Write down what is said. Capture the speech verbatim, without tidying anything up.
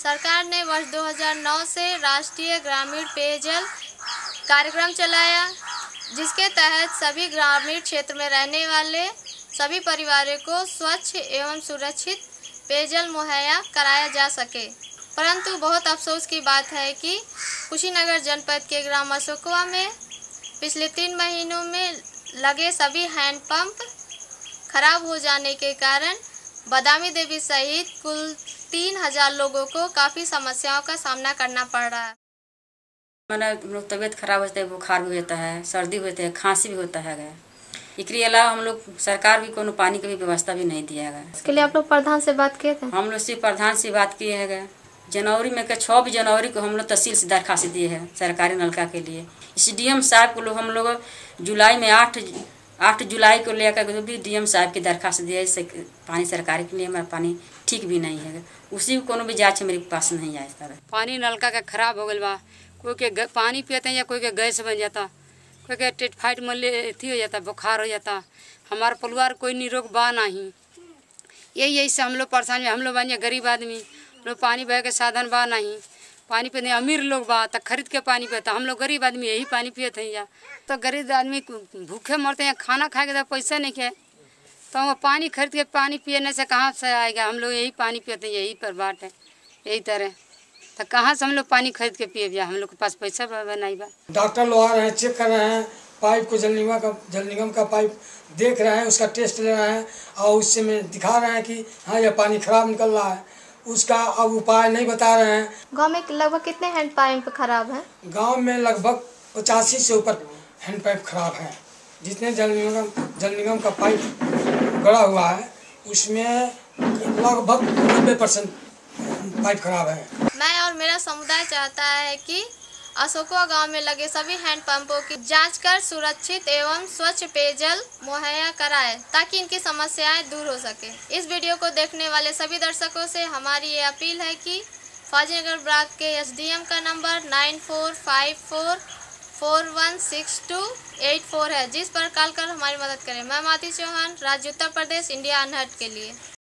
सरकार ने वर्ष दो हज़ार नौ से राष्ट्रीय ग्रामीण पेयजल कार्यक्रम चलाया, जिसके तहत सभी ग्रामीण क्षेत्र में रहने वाले सभी परिवारों को स्वच्छ एवं सुरक्षित पेयजल मुहैया कराया जा सके। परंतु बहुत अफसोस की बात है कि कुशीनगर जनपद के ग्राम अशोकवा में पिछले तीन महीनों में लगे सभी हैंडपंप खराब हो जाने के कारण बादामी देवी सहित कुल तीन हजार लोगों को काफ़ी समस्याओं का सामना करना पड़ रहा है। मेरा तबीयत खराब होता है, बुखार भी होता है, सर्दी होता है, खांसी भी होता है। इसके अलावा हम लोग सरकार भी कोनो पानी की भी व्यवस्था भी नहीं दिया है। इसके लिए आप लोग प्रधान से बात किए थे? हम लोग से प्रधान से बात किए हैं। जनवरी में के छः जनवरी को हम लोग तहसील से दरखास्त दिए हैं सरकारी नलका के लिए। इस डी एम साहब को लोग हम लोग जुलाई में आठ आठ जुलाई को लेकर भी डी एम साहब की दरखास्त दिया है। पानी सरकारी के लिए हमारा पानी ठीक भी नहीं है, उसी को कोनो भी जाँच मेरे पास नहीं आया। सर पानी नलका का खराब हो गया बा, कोई के पानी पीते हैं या कोई के गैस बन जाता, कोई के टिटफाइड मले थी हो जाता, बुखार हो जाता। हमारा परिवार कोई निरोग बा नहीं, यही यही से हम लोग परेशान में। हम लोग बन गरीब आदमी, लोग पानी बह के साधन बा नहीं, पानी पे नहीं। अमीर लोग बा तो खरीद के पानी पीता, हम लोग गरीब आदमी यही पानी पियते हैं। या तो गरीब आदमी भूखे मरते हैं, खाना खाए के तो पैसा नहीं है, तो हम पानी खरीद के पानी पीने से कहाँ से आएगा। हम लोग यही पानी पीते हैं, यही पर बात है। यही तरह तो कहाँ से हम लोग पानी खरीद के पिए? हम लोग के पास पैसा नहीं बा। डॉक्टर लोग आ रहे हैं, चेक कर रहे हैं पाइप को, जल निगम का जल निगम का पाइप देख रहे हैं, उसका टेस्ट ले रहे हैं और उससे में दिखा रहे हैं कि हाँ यह पानी खराब निकल रहा है। उसका अब उपाय नहीं बता रहे हैं। गांव में लगभग कितने हैंड पाइप खराब हैं? गांव में लगभग पचासी से ऊपर हैंड पाइप खराब है। जितने जल निगम जल निगम का पाइप गड़ा हुआ है उसमें लगभग नब्बे परसेंट पाइप खराब है। मैं और मेरा समुदाय चाहता है कि अशोकवा गांव में लगे सभी हैंडपंपों की जांच कर सुरक्षित एवं स्वच्छ पेयजल मुहैया कराए, ताकि इनकी समस्याएं दूर हो सके। इस वीडियो को देखने वाले सभी दर्शकों से हमारी ये अपील है कि फाजिलनगर ब्लॉक के एस डी एम का number nine four five four four one six two eight four है, जिस पर कॉल कर हमारी मदद करें। मैं माधुरी चौहान, राज्य उत्तर प्रदेश, इंडिया अनहर्ड के लिए।